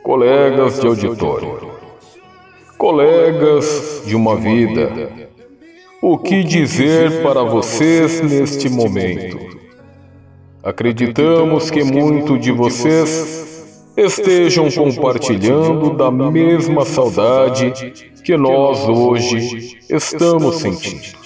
colegas de auditório, colegas de uma vida, o que dizer para vocês neste momento? Acreditamos que muitos de vocês estejam compartilhando da mesma saudade que nós hoje estamos sentindo.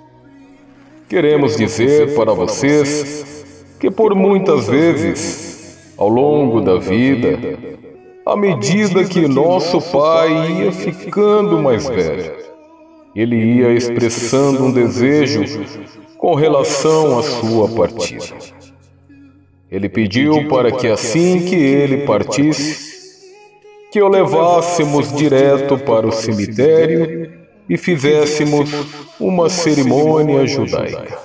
Queremos dizer para vocês que por muitas vezes, ao longo da vida, à medida que nosso pai ia ficando mais velho, ele ia expressando um desejo com relação à sua partida. Ele pediu para que assim que ele partisse, que o levássemos direto para o cemitério e fizéssemos uma cerimônia judaica.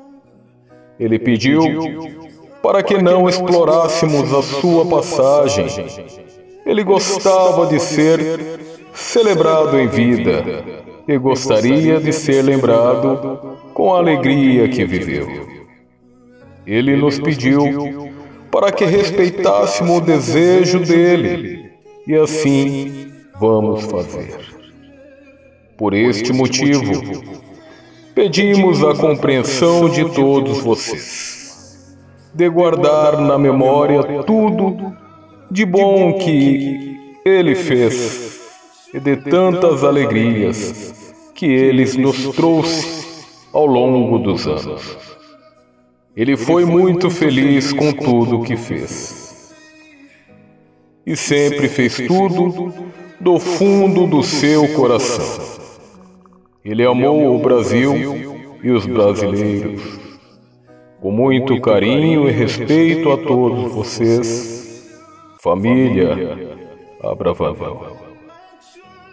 Ele pediu para que não explorássemos a sua passagem. Ele gostava de ser celebrado em vida e gostaria de ser lembrado com a alegria que viveu. Ele nos pediu para que respeitássemos o desejo dele, e assim vamos fazer. Por este motivo, pedimos a compreensão de todos vocês, de guardar na memória tudo de bom que ele fez e de tantas alegrias que ele nos trouxe ao longo dos anos. Ele foi muito feliz com tudo o que fez. E sempre fez tudo do fundo do seu coração. Ele amou o Brasil e os brasileiros. Com muito carinho e respeito a todos vocês, família Abravanel.